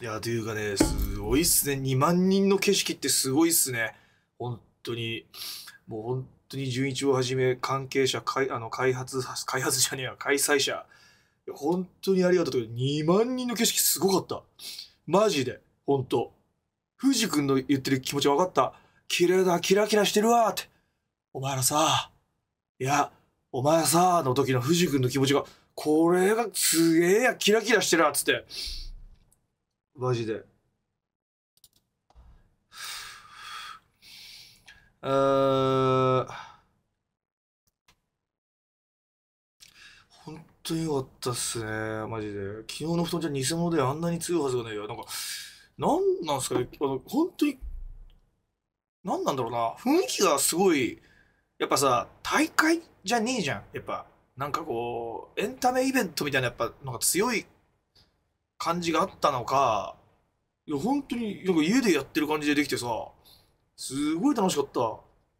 いや、というかね、すごいっすね。2万人の景色ってすごいっすね。本当に。もう本当に純一をはじめ、関係者、開発じゃねえや、開催者。いや、本当にありがとうというか。2万人の景色すごかった。マジで。本当。藤君の言ってる気持ち分かった。綺麗だ、キラキラしてるわって。お前らさ、いや、お前さ、の時の藤君の気持ちが、これがすげえや、キラキラしてるわっつって。マジで。本当に良かったっすね、マジで。昨日の布団じゃ偽物であんなに強いはずがないよ。なんか、なんなんすかね、本当に、なんなんだろうな、雰囲気がすごい、やっぱさ、大会じゃねえじゃん、やっぱ。なんかこう、エンタメイベントみたいな、やっぱ、なんか強い感じがあったのか、いや、本当に、なんか家でやってる感じでできてさ、すごい楽しかった。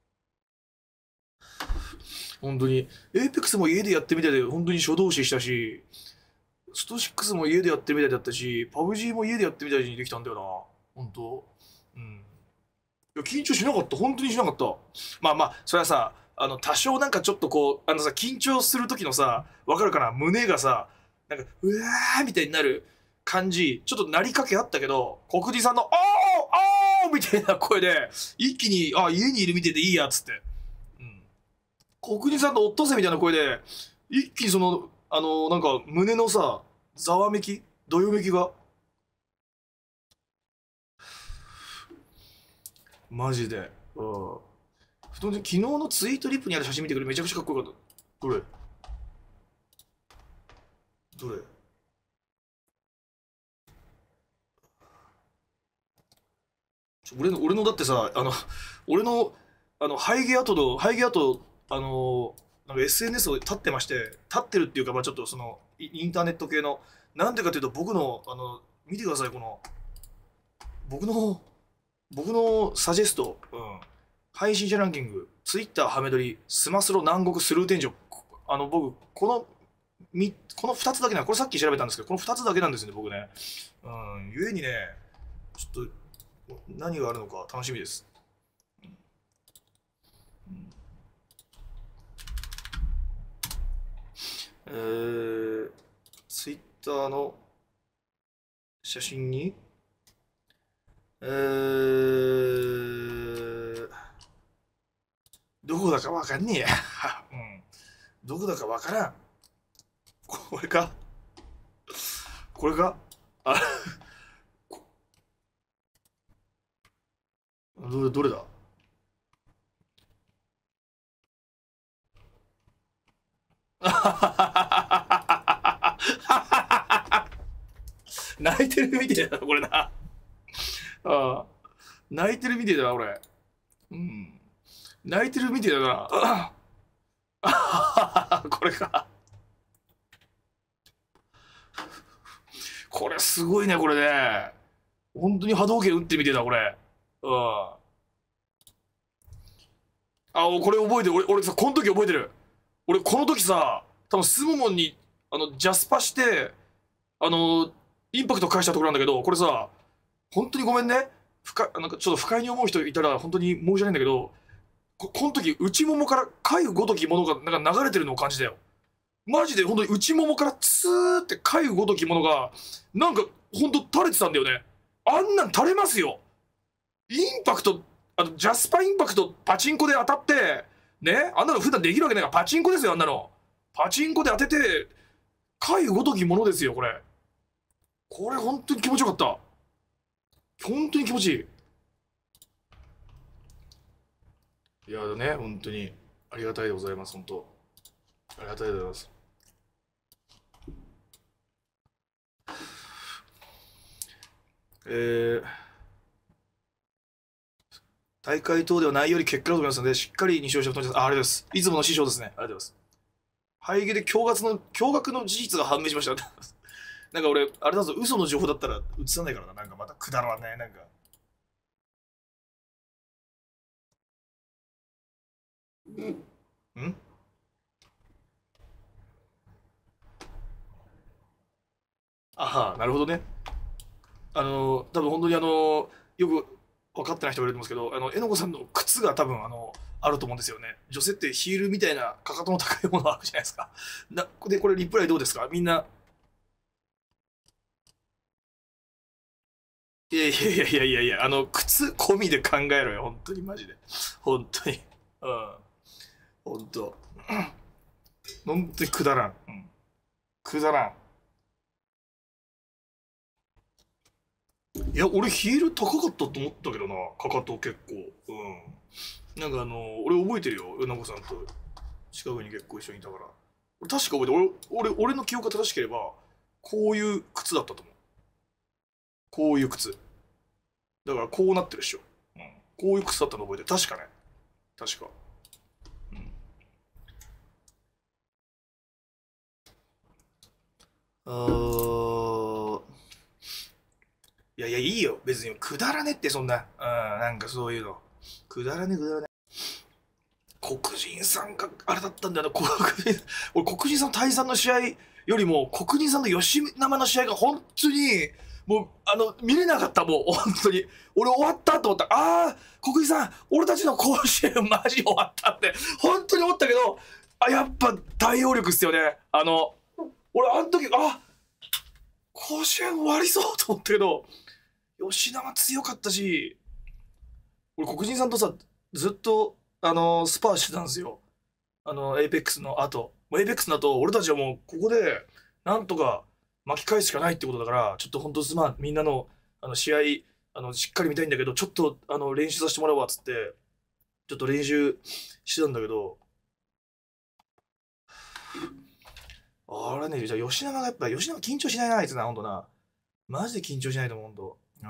本当に。エイペックスも家でやってみたいで、本当に初動詞したし、スト6も家でやってみたいだったし、パブ G も家でやってみたいにできたんだよな。本当。うん。いや、緊張しなかった。本当にしなかった。まあまあ、それはさ、多少なんかちょっとこう、緊張する時のさ、わかるかな、胸がさ、なんか、うわーみたいになる感じ、ちょっとなりかけあったけど、国士さんの、みたいな声で、一気に、あ、家にいるみてえでいいや、つって。うん。国士さんのオットセイみたいな声で、一気にその、なんか胸のさ、ざわめき、どよめきが、マジで。うん。昨日のツイートリップにある写真見てくれ、めちゃくちゃかっこよかった。どれどれ俺のだってさ、俺の、生え際と、なんか SNS を立ってまして、立ってるっていうか、まあちょっとその、インターネット系の、なんでかというと、見てください、僕の、僕のサジェスト、うん。配信者ランキング、ツイッターハメ撮り、スマスロ南国スルー天井。僕、この2つだけこれさっき調べたんですけど、この2つだけなんですね、僕ね。うん、ゆえにね、ちょっと、何があるのか楽しみです。えー、ツイッターの写真に、えー、どこだかわかんねえや。うん。どこだかわからん。これかこれかあ、どれだ。泣いてるみてえだな、これな。ああ、泣いてるみてえだな、俺。うん。泣いてるみてえだな。これか。これすごいね、これね。本当に波動拳打ってみてえだ、これ。うん。これ覚えてる。俺さ、この時覚えてる。俺、この時さ、多分スモモンに、ジャスパして、あの、インパクト返したところなんだけど、これさ、本当にごめんね。なんかちょっと不快に思う人いたら本当に申し訳ないんだけど、この時、内ももから貝ごときものがなんか流れてるのを感じたよ。マジで本当に内ももからツーって貝ごときものが、なんか本当垂れてたんだよね。あんなん垂れますよ。インパクト、ジャスパインパクトパチンコで当たって、ね、あんなの普段できるわけないから、パチンコですよ、あんなの。パチンコで当てて、貝ごときものですよ、これ。これ本当に気持ちよかった。本当に気持ちいい。いやだね、本当に。ありがたいでございます、本当。ありがたいでございます。えー、大会等ではないより結果だと思いますので、しっかり2勝しております。ありがとうございます。いつもの師匠ですね。ありがとうございます。肺毛で驚愕の事実が判明しました。なんか俺、あれだぞ、嘘の情報だったら映さないからな。なんかまたくだらねえ、なんか。んあは、なるほどね。 多分本当によく分かってない人がいると思うんですけど、えのこさんの靴が多分あると思うんですよね。女性ってヒールみたいなかかとの高いものあるじゃないですか。で、これリプライどうですかみんな。いやいやいやいやいやいや、靴込みで考えろよ、本当にマジで。本当に。うん。本当。本当にくだらん。うん。くだらん。いや、俺ヒール高かったと思ったけどな、かかと結構。うん。なんか俺覚えてるよ、うなこさんと近くに結構一緒にいたから。俺確か覚えてる。俺の記憶が正しければ、こういう靴だったと思う。こういう靴。だからこうなってるっしょ。うん。こういう靴だったの覚えてる。確かね。確か。うん。あー、いやいや、いいよ。別に、くだらねって、そんな。うん、なんかそういうの。くだらね、くだらね。黒人さんがあれだったんだよな、俺、黒人さんの対さんの試合よりも、黒人さんの吉生の試合が本当に、もう、見れなかった、もう、本当に。俺終わったと思った。ああ、黒人さん、俺たちの甲子園マジ終わったって、本当に思ったけど、やっぱ大応力っすよね。俺、あの時、甲子園終わりそうと思ったけど、吉田強かったし、俺黒人さんとさ、ずっと、スパーしてたんですよ。エイペックスの後。もうエイペックスの後、俺たちはもう、ここで、なんとか巻き返すしかないってことだから、ちょっと本当すまん、みんなの、試合、しっかり見たいんだけど、ちょっと、練習させてもらうわ、っつって、ちょっと練習してたんだけど、あれね、じゃあ吉永がやっぱ、吉永緊張しないな、あいつな、ほんとな。マジで緊張しないと思う、ほんと。うん。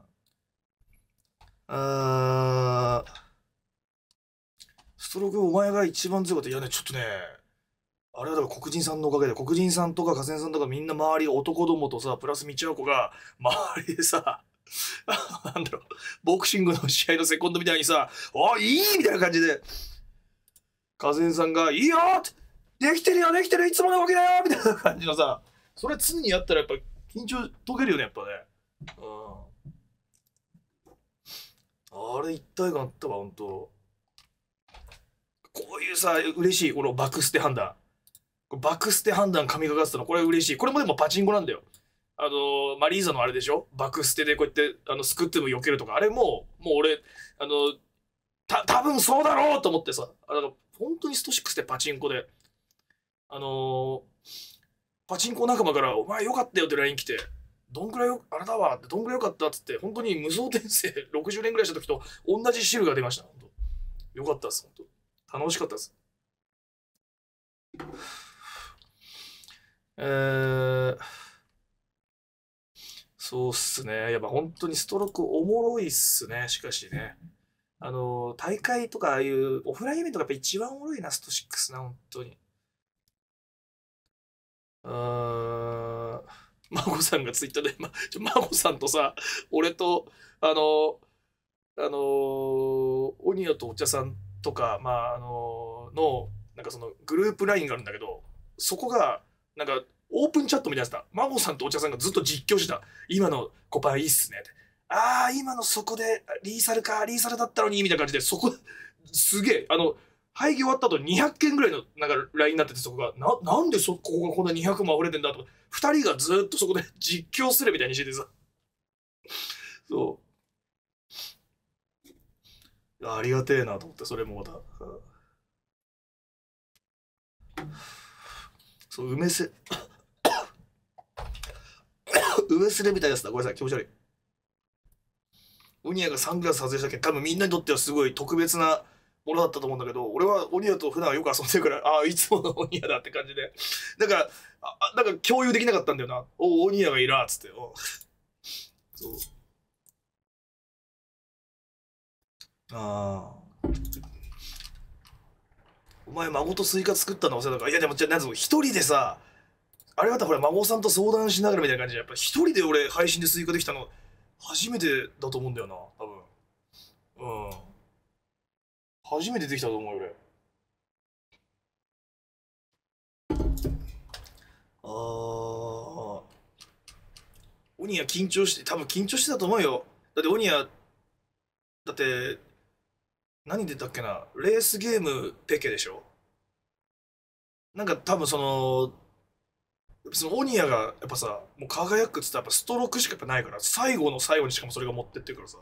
ストロークお前が一番強かった。いやね、ちょっとね、あれはだから黒人さんのおかげで、黒人さんとか河川さんとかみんな周り、男どもとさ、プラス道ち子が、周りでさ、なんだろう、ボクシングの試合のセコンドみたいにさ、いいみたいな感じで、河川さんが、いいよってできてるよ、できてる、いつものわけだよみたいな感じのさ、それ常にやったらやっぱ緊張解けるよね、やっぱね。あれ一体感あったわ、ほんと。こういうさ、嬉しい、このバックステ判断。バックステ判断神がかってたの、これ嬉しい。これもでもパチンコなんだよ。マリーザのあれでしょバックステでこうやって、すくっても避けるとか。あれもう俺、あの、多分そうだろうと思ってさ、本当にスト6でパチンコで、あのパチンコ仲間から、お前よかったよって LINE 来て、どんくらいあれだわって、どんくらいよかったっつって、本当に無双転生60年ぐらいした時と同じ汁が出ました。本当よかったです、本当楽しかったです。えー、そうっすね。やっぱ本当にストロークおもろいっすね。しかしね。大会とかああいうオフラインイベントがやっぱ一番おもろいな、スト6な、本当に。うーん。マゴさんがツイッターで、マゴさんとさ、俺と、あの、オニオとお茶さんとか、なんかそのグループラインがあるんだけど、そこが、なんか、オープンチャットみたいなやつだ。マゴさんとお茶さんがずっと実況してた。今のコパンいいっすね。ああ、今のそこで、リーサルか、リーサルだったのに、みたいな感じで、そこ、すげえ、会議終わった後200件ぐらいの、なんか、ラインになってて、そこが、なんでここがこんな200も溢れてんだとか、2人がずっとそこで実況するみたいにしててさ。そう。ありがてえなと思って、それもまた。そう、梅すれみたいなやつだ。ごめんなさい、気持ち悪い。オニアがサングラス外したけど、多分みんなにとってはすごい特別なものだったと思うんだけど、俺はオニアと普段よく遊んでるから、いつものオニアだって感じで。だから、なんか共有できなかったんだよな。オニアがいらっつって。そう。ああ。お前、孫とスイカ作ったの忘れたから。いや、でも、じゃあ、なんつうの、一人でさ、あれだったらほら、孫さんと相談しながらみたいな感じで、やっぱ一人で俺、配信でスイカできたの、初めてだと思うんだよな、多分。うん。初めてできたと思うよ、俺。ああ。 オニア緊張して、多分緊張してたと思うよ。だってオニア、だって、何出たっけな、レースゲームペケでしょ。なんか多分そのオニアがやっぱさ、もう輝くっつったらやっぱストロークしかやっぱないから、最後の最後にしかもそれが持ってってるからさ。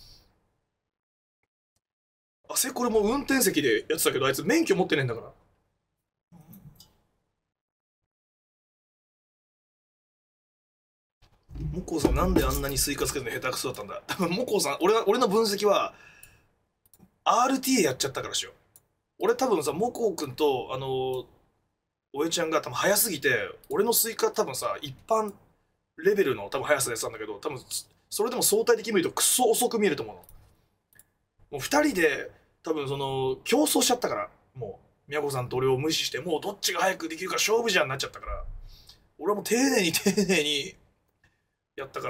これもう運転席でやってたけど、あいつ免許持ってねえんだから。モコさんなんであんなにスイカつけるの下手くそだったんだ。多分モコさん、俺の分析は RTA やっちゃったからしよう。俺多分さ、モコ君とおえちゃんが多分早すぎて、俺のスイカ多分さ、一般レベルの多分速さでやってたんだけど、多分それでも相対的に見るとクソ遅く見えると思うの。もう二人で多分競争しちゃったから、もう宮子さんと俺を無視して、もうどっちが早くできるか勝負じゃんなっちゃったから、俺はもう丁寧に丁寧にやったから。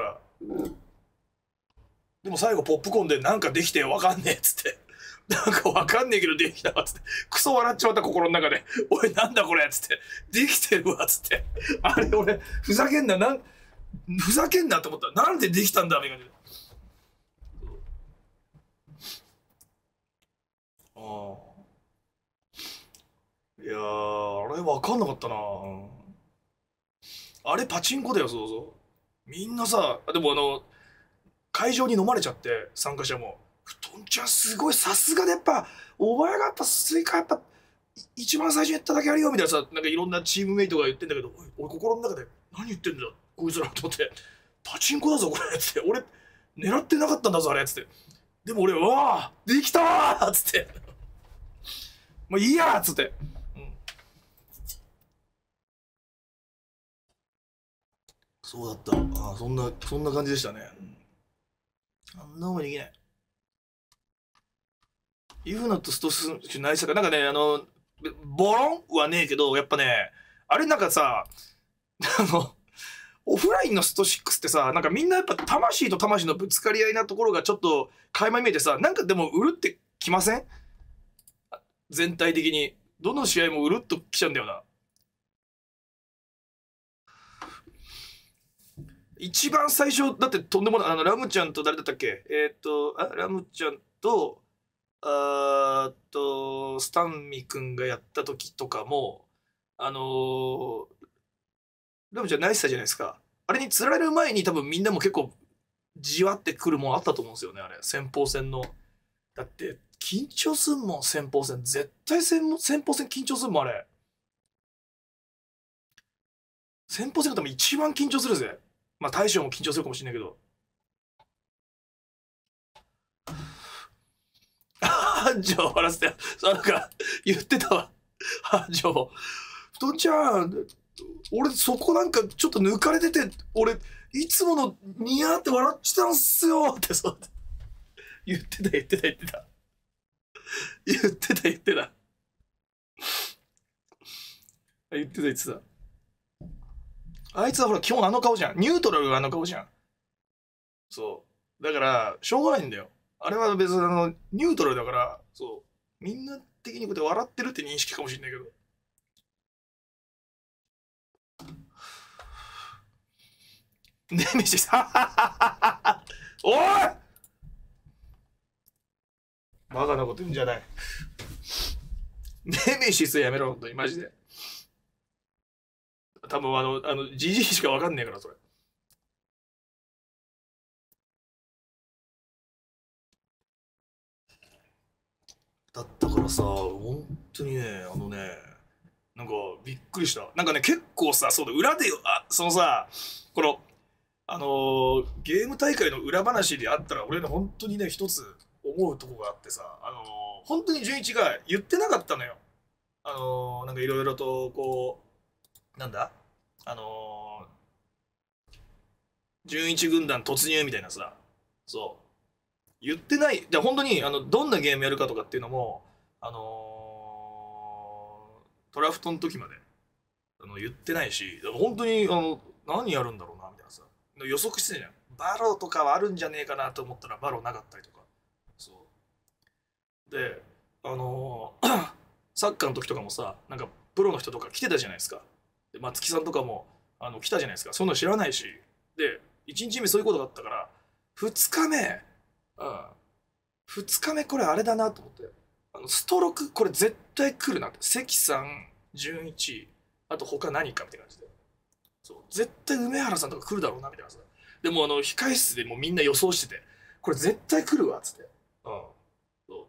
でも最後ポップコーンでなんかできてわかんねえっつって、なんかわかんねえけどできたわっつって、クソ笑っちまった心の中で、おいなんだこれっつって、できてるわっつって、あれ俺ふざけんなと思った。なんでできたんだみたいな。ああ。いやー、あれわかんなかったな。あれパチンコだよ、そうそう。みんなさ、でも会場に飲まれちゃって、参加者も。布団ちゃんすごい、さすがでやっぱ、お前がやっぱスイカやっぱ、一番最初にやっただけあるよみたいなさ、なんかいろんなチームメイトが言ってんだけど、俺心の中で、何言ってんだ、こいつらと思って、パチンコだぞ、これ、つって、俺、狙ってなかったんだぞ、あれ、つって。でも俺、うわあ、できたわーつって、もういいやーつって。うん、そうだった。ああ、そんな感じでしたね。うん、あんな思いできない。イフナットストスないさか、なんかね、ボロンはねえけど、やっぱね、あれなんかさ、あの、オフラインのスト6ってさ、なんかみんなやっぱ魂と魂のぶつかり合いなところがちょっと垣間見えてさ、なんかでもうるってきません？全体的に。どの試合もうるっときちゃうんだよな。一番最初、だってとんでもない、ラムちゃんと誰だったっけ、ラムちゃんと、スタンミ君がやった時とかも、あのーラムちゃんナイスさじゃないですか。あれに釣られる前に多分みんなも結構じわってくるもんあったと思うんですよね、あれ。先鋒戦の。だって、緊張すんもん、先鋒戦。絶対先鋒戦緊張すんもん、あれ。先鋒戦が多分一番緊張するぜ。まあ大将も緊張するかもしれないけど。繁盛終わらせて、なんか言ってたわ。繁盛。太ちゃん、俺そこなんかちょっと抜かれてて、俺、いつものニヤーって笑ってたんすよってそう言ってた言ってた言ってた。言ってた言ってた。言ってた言ってた。あいつはほら基本あの顔じゃん。ニュートラルがあの顔じゃん。そう。だから、しょうがないんだよ。あれは別にニュートラルだから、そう。みんな的にこうやって笑ってるって認識かもしれないけど。ネメシス、おいバカなこと言うんじゃない。ネメシスやめろ、本当に、マジで。多分ジジイしかわかんねえから、それ。だったからさ、本当にね、なんかびっくりした。なんかね、結構さ、そうだ、裏で、この、ゲーム大会の裏話であったら、俺ね、本当にね、一つ思うとこがあってさ、本当に純一が言ってなかったのよ。なんかいろいろと、こう、なんだあの純一軍団突入みたいなさ、そう。言ってない。じゃあ本当に、どんなゲームやるかとかっていうのも、ドラフトの時まで、言ってないし、本当に、何やるんだろうな、みたいなさ。予測してたじゃん。バロとかはあるんじゃねえかなと思ったら、バロなかったりとか。そう。で、サッカーの時とかもさ、なんか、プロの人とか来てたじゃないですか。で、松木さんとかも、来たじゃないですか。そんなの知らないし。で、 1日目そういうことがあったから、2日目、うん。2日目これあれだなと思って。ストロークこれ絶対来るなって。関さん、純一、あと他何かみたいな感じで。そう。絶対梅原さんとか来るだろうなみたいなさ。でも控室でもうみんな予想してて、これ絶対来るわ、つって。うん。そう。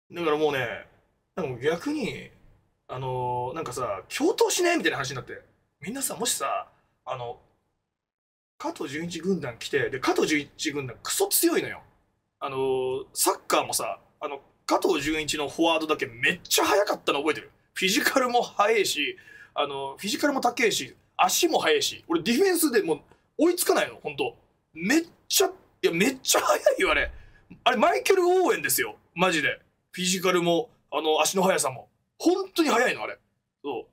だからもうね、なんか逆に、なんかさ、共闘しねみたいな話になって。みんなさ、もしさ、加藤純一軍団来て、で、加藤純一軍団クソ強いのよ。サッカーもさ、加藤純一のフォワードだけめっちゃ速かったの覚えてる。フィジカルも速いし、フィジカルも高いし、足も速いし、俺ディフェンスでもう追いつかないの、ほんと。めっちゃ、いや、めっちゃ速いよ、あれ。あれ、マイケル・オーエンですよ。マジで。フィジカルも、足の速さも。本当に速いの、あれ。そう。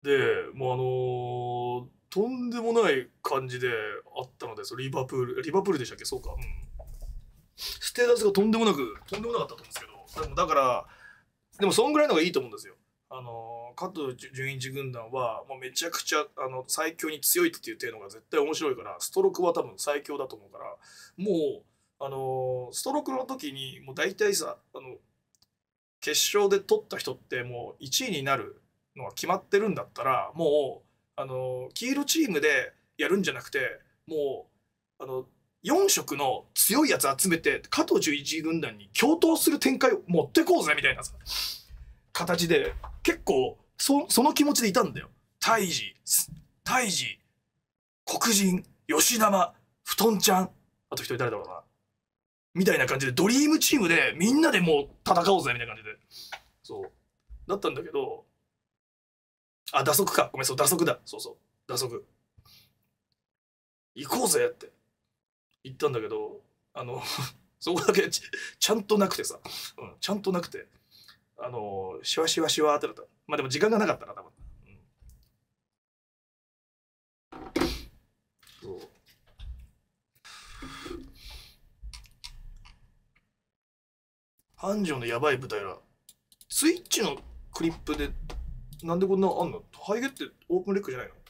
で、もうとんでもない感じであったのです、リバプール。リバプールでしたっけそうか。うん。ステータスがとんでもなく、とんでもなかったと思うんですけど、でもだから、でもそんぐらいのがいいと思うんですよ。加藤純一軍団は、もうめちゃくちゃ、最強に強いっていうのが絶対面白いから、ストロークは多分最強だと思うから、もう、ストロークの時に、もう大体さ、決勝で取った人ってもう1位になるのが決まってるんだったら、もう、黄色チームでやるんじゃなくて、もう、4色の強いやつ集めて、加藤純一軍団に共闘する展開を持ってこうぜみたいなさ、形で、結構、その気持ちでいたんだよ。大治、黒人、吉生、布団ちゃん、あと一人誰だろうな。みたいな感じで、ドリームチームでみんなでもう戦おうぜみたいな感じで。そう。だったんだけど、あ、打足か。ごめん、そう、打足だ。そうそう。打足。行こうぜって言ったんだけど、そこだけちゃんとなくてさ、うん、ちゃんとなくて、シワシワシワってなった。まあでも時間がなかったな、多分。うん、そう。繁盛のやばい舞台は、スイッチのクリップで、なんでこんなあんの？ハイゲってオープンレックじゃないの？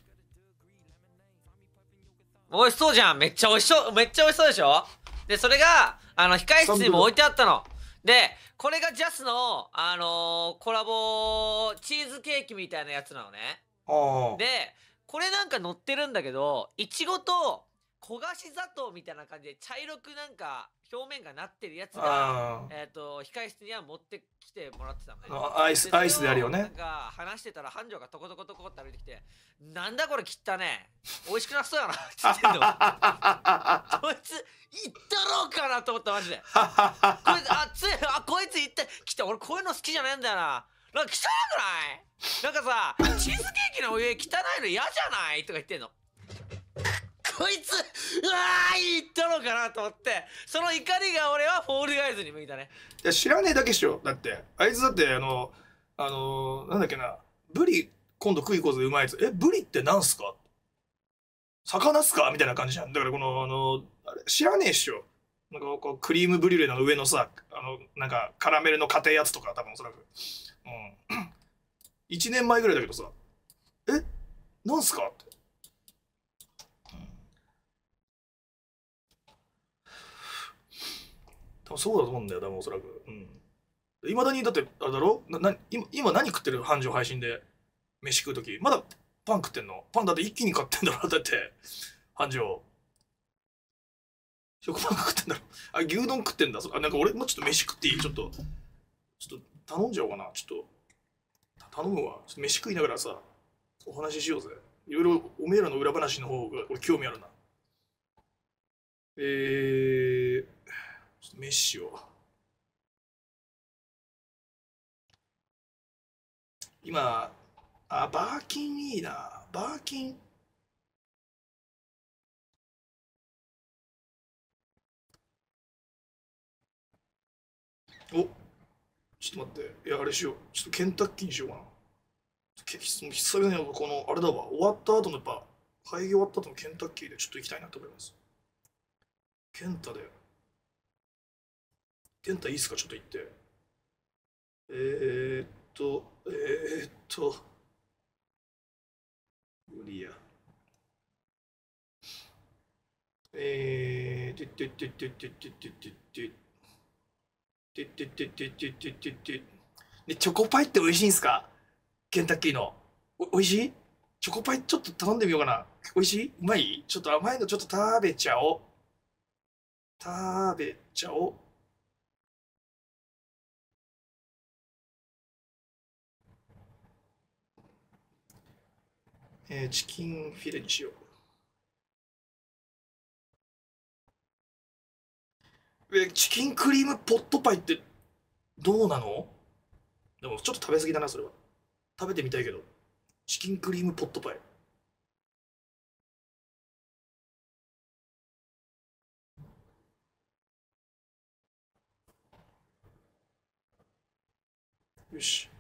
美味しそうじゃん。めっちゃ美味しそう。めっちゃ美味しそうでしょ。で、それが、控室にも置いてあったの。で、これがジャスの、コラボチーズケーキみたいなやつなのね。で、これなんか乗ってるんだけど、いちごと焦がし砂糖みたいな感じで茶色くなんか表面がなってるやつが、控室には持ってきてもらってたのね。 アイスであるよね。 なんか話してたら繁盛がトコトコトコって歩いてきて、なんだこれ切ったね。美味しくなさそうやなって言ってんの。こいつ言ったろうかなと思ったマジで。こいつ言ってきて、俺こういうの好きじゃねえんだよな。なんか汚くない？なんかさ、チーズケーキの上汚いの嫌じゃないとか言ってんの。こいつ、うわー言ったのかなと思って、その怒りが俺はフォールガイズに向いたね。 いや、知らねえだけっしょ。だって、あいつだって、なんだっけな、ブリ、今度食い行こうぜ、うまいやつ。ブリってなんすか？魚っすかみたいな感じじゃん。だからあれ、知らねえっしょ。なんかこう、クリームブリュレの上のさ、なんか、カラメルの家庭やつとか、多分おそらく。うん。1年前ぐらいだけどさ、えなんすかって。多分そうだと思うんだよ、多分おそらく。うん。いまだに、だって、あれだろ今何食ってる繁盛配信で飯食うとき。まだパン食ってんの？パンだって一気に買ってんだろだって、繁盛。食パン食ってんだろあ、牛丼食ってんだ。なんか俺もちょっと飯食っていい？ちょっと頼んじゃおうかな。ちょっと、頼むわ。ちょっと飯食いながらさ、お話ししようぜ。いろいろおめえらの裏話の方が俺興味あるな。ちょっと飯しよう。今、バーキンいいな。バーキン。お、ちょっと待って。いや、あれしよう。ちょっとケンタッキーにしようかな。久々にこの、あれだわ。終わった後のやっぱ、会議終わった後のケンタッキーでちょっと行きたいなと思います。ケンタで。ケンタいいっすか？ちょっと行って。えーっと、無理や。 てってってってってってってってってってってってってってってってで、チョコパイって美味しいんすか？ケンタッキーの。美味しい？チョコパイちょっと頼んでみようかな。美味しい？うまい？ちょっと甘いのちょっと食べちゃおう。食べちゃおう。チキンフィレにしよう。チキンクリームポットパイってどうなの？でもちょっと食べ過ぎだな、それは。食べてみたいけど。チキンクリームポットパイ。よし。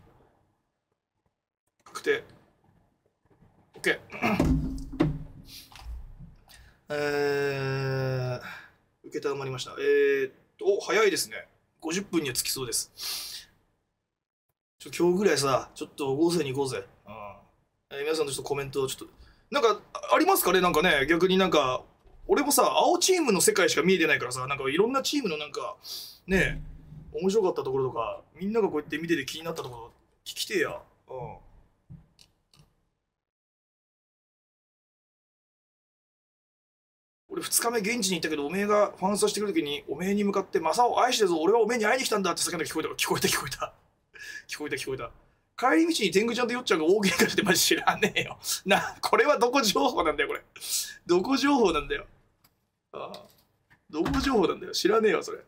確定。OK。受けたまりました。早いですね。50分には着きそうです。今日ぐらいさ、ちょっと合成に行こうぜ。皆さんのちょっとコメントをちょっと、なんか、ありますかね？なんかね、逆になんか、俺もさ、青チームの世界しか見えてないからさ、なんかいろんなチームのなんか、ね、面白かったところとか、みんながこうやって見てて気になったところ、聞きてえや。俺2日目現地に行ったけど、おめえがファンサしてくるときに、おめえに向かって、マサオ愛してるぞ、俺はおめえに会いに来たんだって叫んだ聞こえた。聞こえた。聞こえた。帰り道に天狗ちゃんとよっちゃんが大喧嘩してマジ知らねえよ。これはどこ情報なんだよ、これ。どこ情報なんだよ。どこ情報なんだよ。知らねえよ、それ。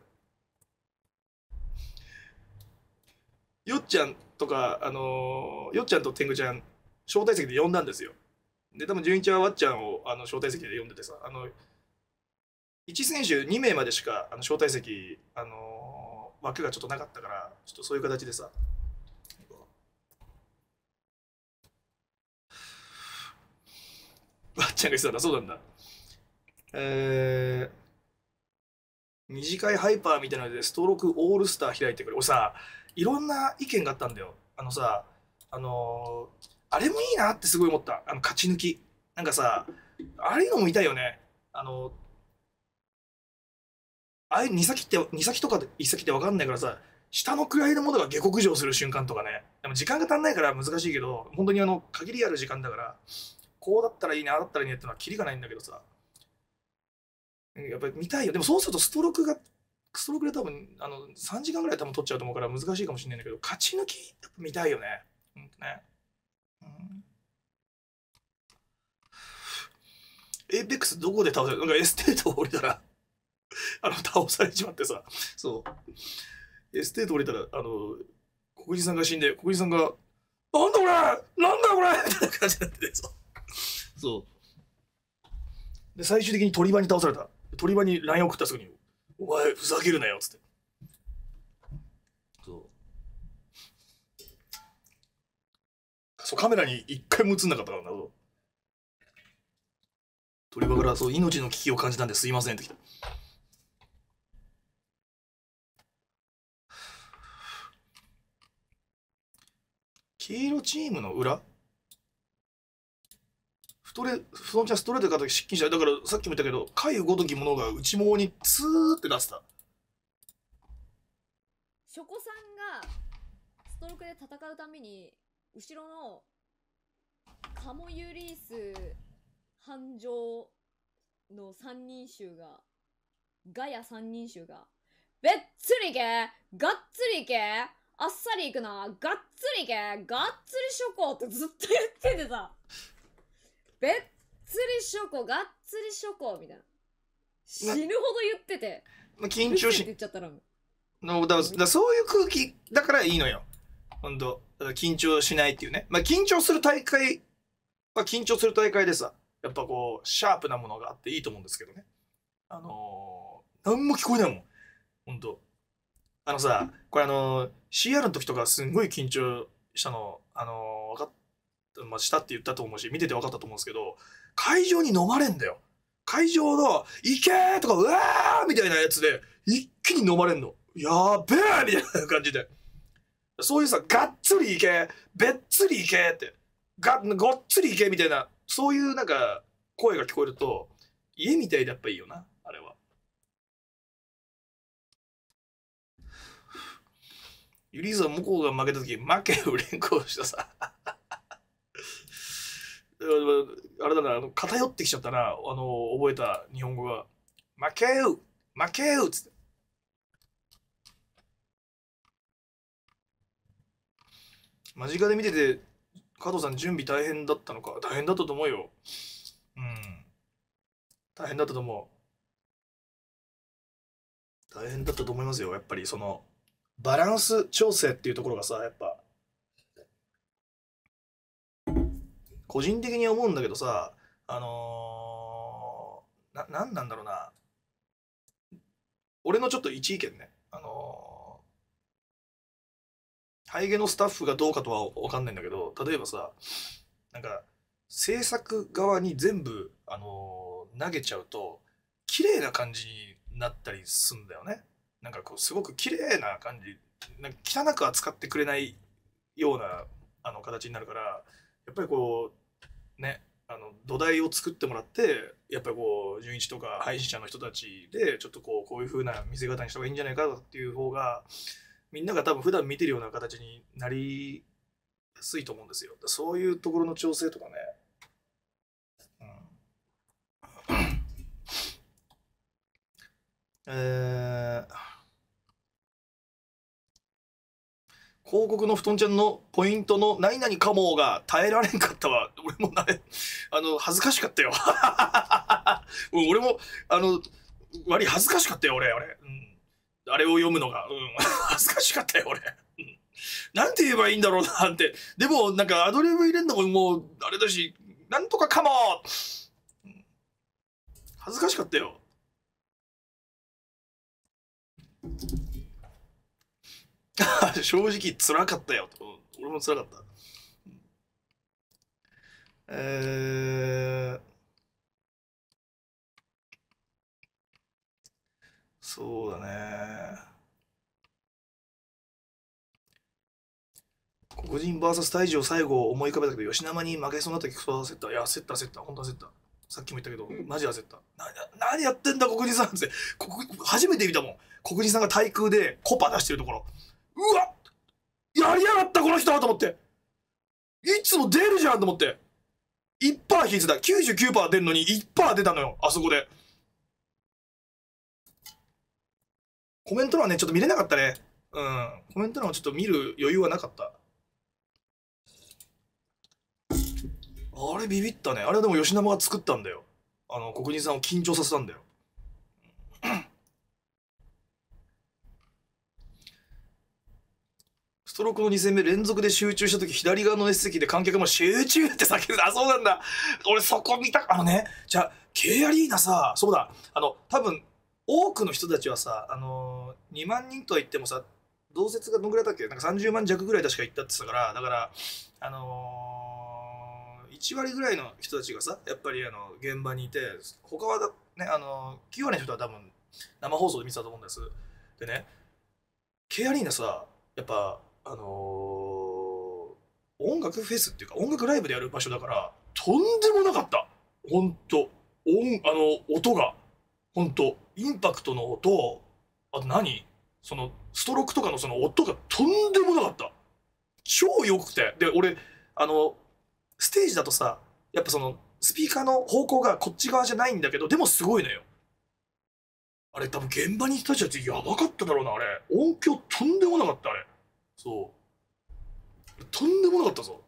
よっちゃんとか、よっちゃんと天狗ちゃん、招待席で呼んだんですよ。で、多分純一はわっちゃんを招待席で呼んでてさ、1選手2名までしか招待席、枠がちょっとなかったから、ちょっとそういう形でさ、わっちゃんが言ってたんだ、そうなんだ。短いハイパーみたいなので、ストロークオールスター開いてくれ。俺さ、いろんな意見があったんだよ。あれもいいなってすごい思った。勝ち抜き。なんかさ、ああいうのも見たいよね。ああいう2先とか1先って分かんないからさ、下の位のものが下克上する瞬間とかね。でも時間が足んないから難しいけど、本当に限りある時間だから、こうだったらいいね、ああだったらいいねってのはキリがないんだけどさ。やっぱり見たいよ。でもそうするとストロークで多分3時間ぐらい多分取っちゃうと思うから難しいかもしれないんだけど、勝ち抜きやっぱ見たいよね。ほんとね。エイペックスどこで倒される？なんかエステートを降りたら倒されちまってさ、そう。エステート降りたら、国士さんが死んで、国士さんが、なんだこれなんだこれみたいな感じになってて、そう。で、最終的に鳥羽に倒された。鳥羽に LINE 送ったすぐに、お前ふざけるなよ、つって。そう、カメラに一回も映んなかったからな。鳥羽からそう命の危機を感じたんですいませんって来た。黄色チームの裏そのちゃんストレートで勝った時失禁した。だからさっきも言ったけど、回ごときものが内ももにツーって出した。 ショコさんがストロークで戦うために後ろのカモユリース繁盛の三人衆がガヤ三人衆がべっつりけがっつりけあっさりいくながっつりけがっつりショコってずっと言っててさ、べっつりショコがっつりショコみたいな死ぬほど言ってて、 緊張しって言っちゃったらだそういう空気だからいいのよ。ほんと。だから緊張しないっていうね。まあ緊張する大会は緊張する大会でさ、やっぱこう、シャープなものがあっていいと思うんですけどね。何も聞こえないもん。ほんと。これCR の時とかすんごい緊張したの、したって言ったと思うし、見てて分かったと思うんですけど、会場に飲まれんだよ。会場の、いけーとか、うわーみたいなやつで、一気に飲まれんの。やーべーみたいな感じで。そういうさ、がっつりいけ、べっつりいけって、ごっつりいけみたいな、そういうなんか、声が聞こえると、 家みたいでやっぱいいよな、あれは。ユリーさん、向こうが負けた時、負けを連行したさ。あれだな、偏ってきちゃったな、覚えた日本語が。負けう負けうっつって。間近で見てて、加藤さん準備大変だったのか。大変だったと思うよ。うん。大変だったと思う。大変だったと思いますよ。やっぱりその、バランス調整っていうところがさ、やっぱ、個人的に思うんだけどさ、なんなんだろうな。俺のちょっと一意見ね。ハイゲのスタッフがどうかとは分かんないんだけど、例えばさ、なんか、制作側に全部、投げちゃうと、綺麗な感じになったりすんだよね。なんかこう、すごく綺麗な感じ、なんか汚く扱ってくれないような、形になるから、やっぱりこう、ね、土台を作ってもらって、やっぱりこう、純一とか配信者の人たちで、ちょっとこう、こういう風な見せ方にした方がいいんじゃないかっていう方が、みんなが多分普段見てるような形になりやすいと思うんですよ。そういうところの調整とかね。うん、広告の布団ちゃんのポイントの何々かもが耐えられんかったわ。俺も恥ずかしかったよ。うん、俺も、割り恥ずかしかったよ、俺。うん、あれを読むのが。うん、恥ずかしかったよ、俺。うん、なんて言えばいいんだろうなって。でも、なんかアドリブ入れんのももう、あれだし、なんとかかも、うん、恥ずかしかったよ。正直辛かったよ。俺も辛かった。そうだね。黒人 VS 大治最後思い浮かべたけど、吉生に負けそうになった時クソ焦った。いや、焦った焦った。本当焦った。さっきも言ったけど、マジ焦った。何やってんだ、黒人さんって。初めて見たもん。黒人さんが対空でコパ出してるところ。うわ、やりやがったこの人と思って。いつも出るじゃんと思って。1%引いてた。99%出るのに1%出たのよ。あそこで。コメント欄ね、ちょっと見れなかったね。うん。コメント欄はちょっと見る余裕はなかった。あれビビったね。あれはでも吉生が作ったんだよ。黒人さんを緊張させたんだよ。ストロークの2戦目連続で集中した時左側の S 席で観客も集中って叫んで、あ、そうなんだ。俺そこ見た。じゃあ、K アリーナさ、そうだ。多分、多くの人たちはさ、2万人とは言ってもさ、同説がどのぐらいだっけ、なんか30万弱ぐらい確か行ったって言ったから、だから、1割ぐらいの人たちがさ、やっぱり現場にいて、他はね、9割の人は多分生放送で見てたと思うんです。でね、K アリーナさ、やっぱ、音楽フェスっていうか音楽ライブでやる場所だから、とんでもなかった。ほんと。音が。ほんと。インパクトの音、あとその、ストロークとかのその音がとんでもなかった。超良くて。で、俺、ステージだとさ、やっぱその、スピーカーの方向がこっち側じゃないんだけど、でもすごいのよ。あれ多分現場にいた人たちやばかっただろうな、あれ。音響とんでもなかった、あれ。そう。とんでもなかったぞ。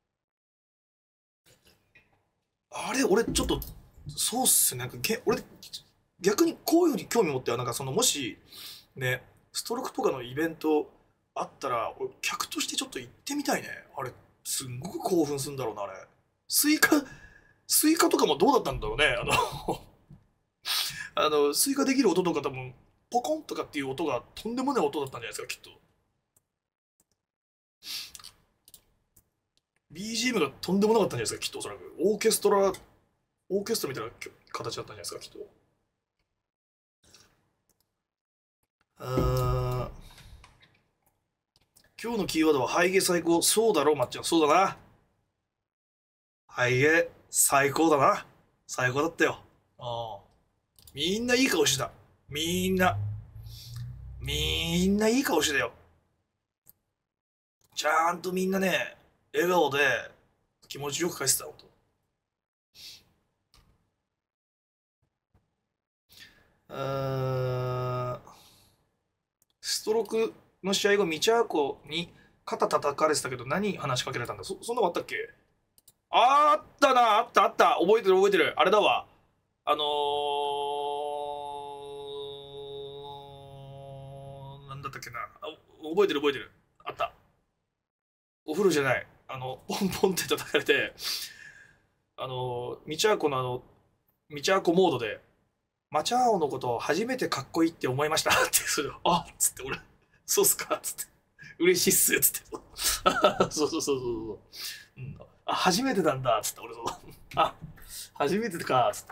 あれ、俺ちょっと、そうっすね。俺、逆にこういうふうに興味持っては、なんかその、もし、ね、ストロークとかのイベントあったら、俺、客としてちょっと行ってみたいね。あれ、すんごく興奮するんだろうな、あれ。スイカとかもどうだったんだろうね。スイカできる音とか多分、ポコンとかっていう音がとんでもない音だったんじゃないですか、きっと。BGM がとんでもなかったんじゃないですか、きっと、おそらく。オーケストラみたいな形だったんじゃないですか、きっと。今日のキーワードは、ハイゲ最高。そうだろ、まっちゃん。そうだな。ハイゲ最高だな。最高だったよ。 ああ。みんないい顔してた。みんな。みんないい顔してたよ。ちゃんとみんなね、笑顔で気持ちよく返してた、ほんと。ストロークの試合後、ミチャーコに肩叩かれてたけど、何話しかけられたんだ。そんなのあったっけ？あったな、あったあった。覚えてる覚えてる。あれだわ。なんだったっけな。覚えてる覚えてる。あった。お風呂じゃない。ポンポンって叩かれて、ミチャーコのミチャーコモードで、マチャーオのことを初めてかっこいいって思いましたって、それを、あっつって俺、そうっすかっつって、嬉しいっすっつって、そうそうそうそうそう、うん、あ、初めてなんだっつって、俺そう、あ、初めてかっつって、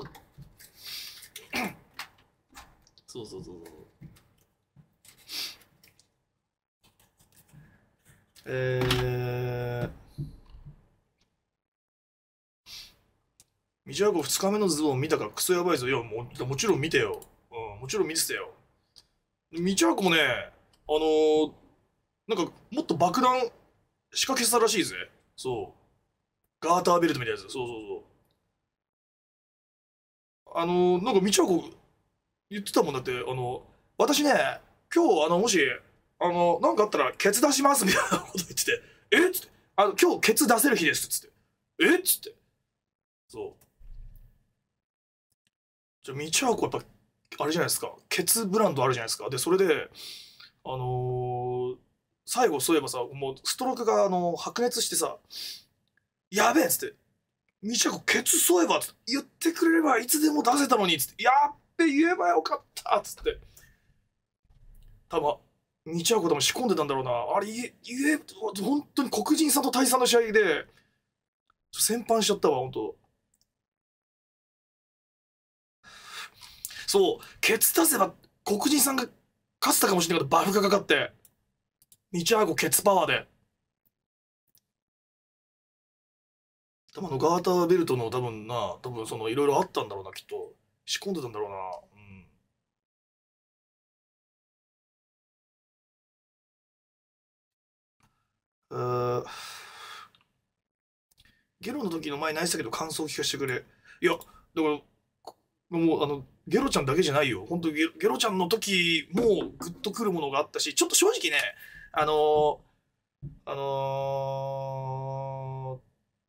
そうそうそうそう。ミチャーコ2日目のズボン見たからクソやばいぞ。いや、もちろん見てよ。うん、もちろん見てたよ。ミチャーコもね、なんかもっと爆弾仕掛けてたらしいぜ。そう。ガーターベルトみたいなやつ。そうそうそう。なんかミチャーコ言ってたもんだって、私ね、今日、もし、なんかあったら、ケツ出しますみたいなこと言ってて、えっつって、今日ケツ出せる日ですっつって、えっつって、そう。じゃあ、ミチャーコやっぱ、あれじゃないですか、ケツブランドあるじゃないですか。で、それで、あのー最後そういえばさ、もうストロークが白熱してさ、やべえっつって、ミチャコケツそういえばっつって言ってくれればいつでも出せたのにっつって、やっべ言えばよかったっつって、多分、ミチャコ多分仕込んでたんだろうな。あれ本当に黒人さんとタイさんの試合で、先般しちゃったわ、本当。そう、ケツ出せば黒人さんが勝ってたかもしれないけど、バフがかかって。ミチャーゴケツパワーで。多分ガーターベルトの多分そのいろいろあったんだろうな、きっと。仕込んでたんだろうな。ゲロの時の前泣いてたけど感想聞かせてくれ。いや、だから、もうゲロちゃんだけじゃないよ。本当ゲロちゃんの時もグッとくるものがあったし、ちょっと正直ね、あのーあの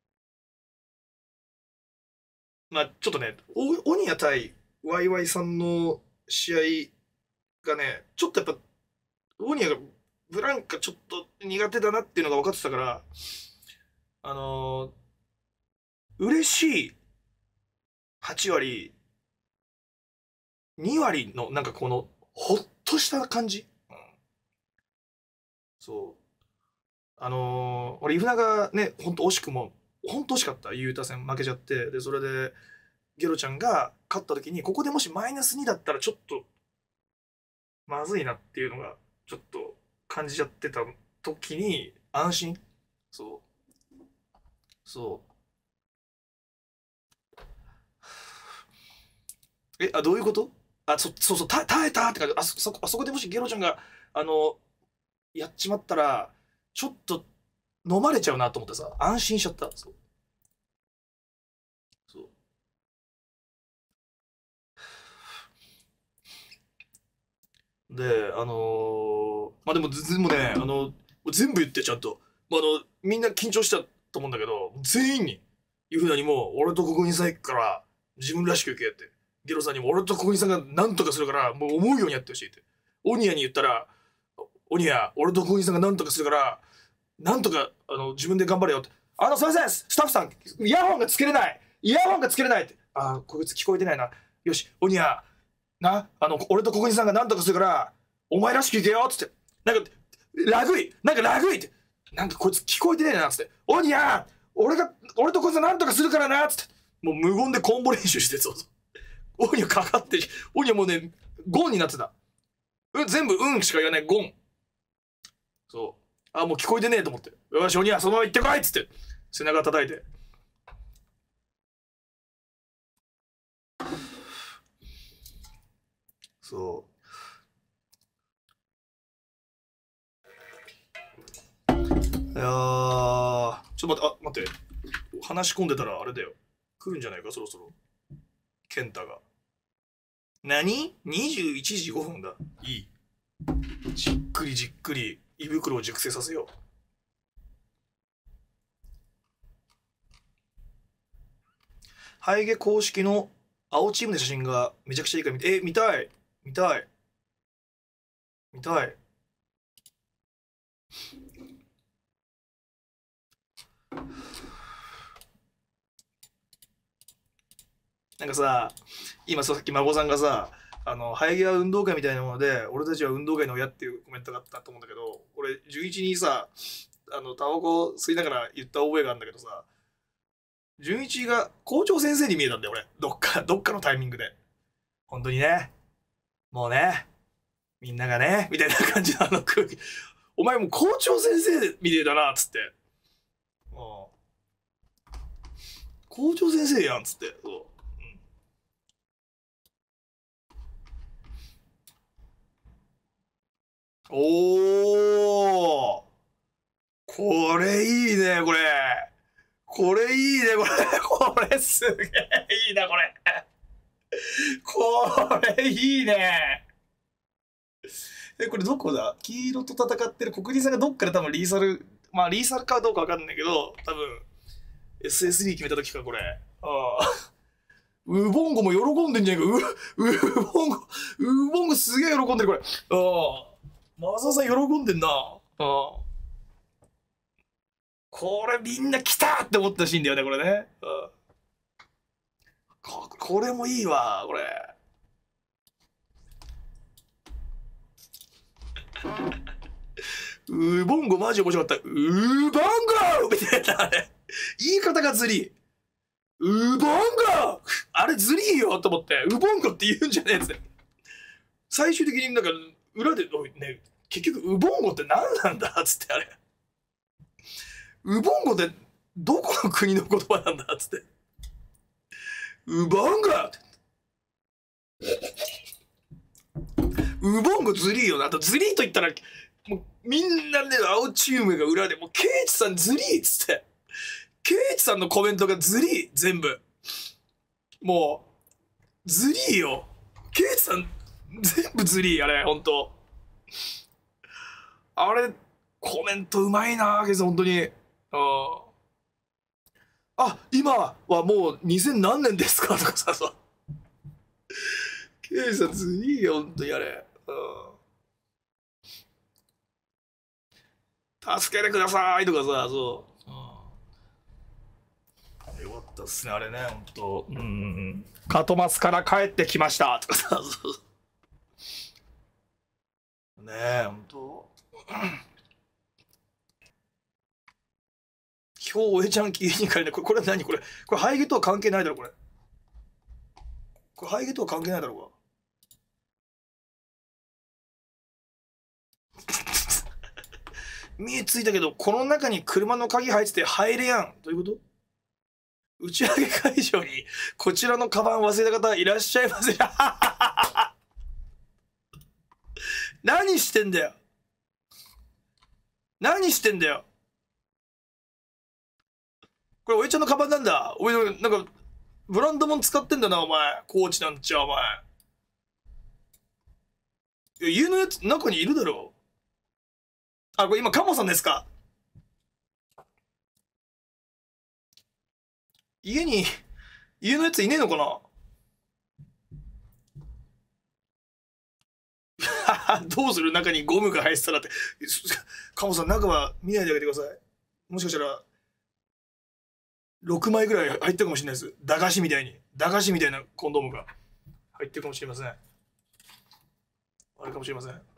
まあちょっとね、オニア対ワイワイさんの試合がね、ちょっとやっぱ、オニアがブランカちょっと苦手だなっていうのが分かってたから、あの嬉しい8割、2割のなんかこの、ほっとした感じ。そう。俺、イフナがね、ほんと惜しくも、ほんと惜しかった。ユータ戦負けちゃって。で、それで、ゲロちゃんが勝った時に、ここでもしマイナス2だったらちょっと、まずいなっていうのが、ちょっと感じちゃってた時に、安心。そう。そう。どういうこと？そうそう、耐えたって感じ。あそこでもしゲロちゃんが、あの、やっちまったら、ちょっと飲まれちゃうなと思ってさ、安心しちゃった。そう。そうで、まあ、でも、ね、全部言ってちゃんと。まあ、みんな緊張したと思うんだけど、全員に、いうふうにも、俺と国民さん行くから、自分らしく行けって。ゲロさんにも、俺と国民さんが何とかするから、もう思うようにやってほしいって。オニアに言ったら、オニア、俺と国民さんが何とかするから、なんとか、自分で頑張れよって。すいません、スタッフさん、イヤホンがつけれない、イヤホンがつけれないって。こいつ聞こえてないな。よし、オニア、俺と国人さんが何とかするから、お前らしくいけよっつって。なんか、ラグいって。なんかこいつ聞こえてねえなっつって。オニア、俺とこいつ何とかするからなっつって。もう無言でコンボ練習してそうそう。オニアかかって、オニアもうね、ゴンになってた。全部しか言わないゴン。そう。もう聞こえてねえと思って。よし、オニアそのまま行ってこいっつって。背中叩いて。 そう。いやー、ちょっと待って、話し込んでたらあれだよ。来るんじゃないか、そろそろ。健太が。何 ?21 時5分だ。いい。じっくりじっくり胃袋を熟成させよう。ハイゲ公式の青チームの写真がめちゃくちゃいいから見たい見たい見たい。なんかさ、今さっき孫さんがさ、生え際運動会みたいなもので、俺たちは運動会の親っていうコメントがあったと思うんだけど、俺、11にさ、タバコ吸いながら言った覚えがあるんだけどさ、純一が校長先生に見えたんだよ、俺。どっかのタイミングで。本当にね。もうね。みんながね。みたいな感じの空気。お前もう校長先生みてえだな、つって。校長先生やん、つって。そう。おー。これいいね、これ。これいいね、これ。これすげえいいな、これ。これいいね。これどこだ？黄色と戦ってる国立さんがどっかで多分リーサル、まあリーサルかどうかわかんないけど、多分 SSD 決めた時か、これ。ああ。ウボンゴも喜んでんじゃねえか。ウボンゴすげえ喜んでる、これ。ああ。マサさん喜んでんな。ああ。これみんな来たって思ったシーンだよね、これね。これもいいわ、これ。ウボンゴマジ面白かった。ウボンゴみたいな、あれ。言い方がずり。ウボンゴあれずりーよと思って、ウボンゴって言うんじゃねえっつって。最終的になんか、裏で、ね、結局、ウボンゴって何なんだっつって、あれ。ウボンゴってどこの国の言葉なんだっつって。ウボンゴウボンゴずりーよな。あとずりーと言ったら、もうみんなね、青チームが裏で、もうケイチさんずりーっつって。ケイチさんのコメントがずりー、全部。もう、ずりーよ。ケイチさん、全部ずりー、あれ、ほんと。あれ、コメントうまいな、ケイチさん、ほんとに。今はもう2000何年ですかとかさ、ケイチさんずりーよ、ほんとにあれ。助けてくださいとかさ、そう。よかったっすね、あれね、ほんと。カトマスから帰ってきましたとかさ、そうねえ、ほんと。今日、おえちゃん家に帰るね。これ何これハイゲとは関係ないだろ、これ。これハイゲとは関係ないだろうか。見えついたけど、この中に車の鍵入ってて入れやん。どういうこと？打ち上げ会場にこちらのカバン忘れた方いらっしゃいませ。何してんだよ。何してんだよ。これおえちゃんのカバンなんだ。おい、なんかブランドもん使ってんだな、お前。コーチなんちゃ、お前。家のやつ中にいるだろ。これ今カモさんですか。家のやついねえのかな。どうする？中にゴムが入ってたらって。カモさん、中は見ないであげてください。もしかしたら6枚ぐらい入ってるかもしれないです。駄菓子みたいなコンドームが入ってるかもしれません。あれかもしれません。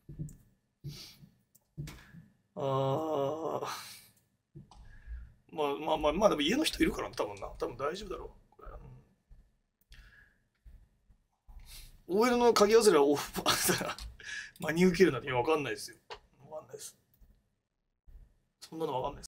まあでも家の人いるから多分大丈夫だろう。OL の鍵忘れは真に受けるなんてわかんないですよ。わかんないです。そんなのわかんないです。